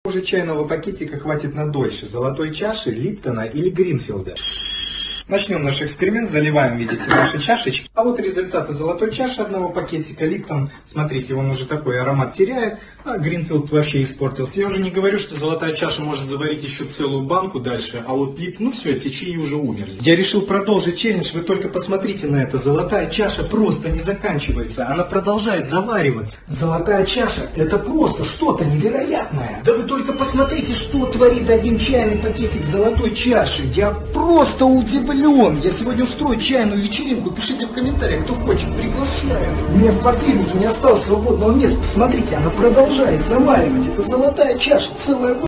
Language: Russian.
Уже чайного пакетика хватит на дольше. Золотой чаши, Липтона или Гринфилда. Начнем наш эксперимент, заливаем, видите, наши чашечки. А вот результаты золотой чаши одного пакетика. Липтон, смотрите, он уже такой аромат теряет, а Гринфилд вообще испортился. Я уже не говорю, что золотая чаша может заварить еще целую банку дальше, а вот Липтон, ну все, эти чаи уже умерли. Я решил продолжить челлендж, вы только посмотрите на это. Золотая чаша просто не заканчивается, она продолжает завариваться. Золотая чаша, это просто что-то невероятное. Да вы только посмотрите, что творит один чайный пакетик золотой чаши. Я просто удивлен. Я сегодня устрою чайную вечеринку. Пишите в комментариях, кто хочет, приглашаю. У меня в квартире уже не осталось свободного места. Посмотрите, она продолжает заваривать. Это золотая чаша, целая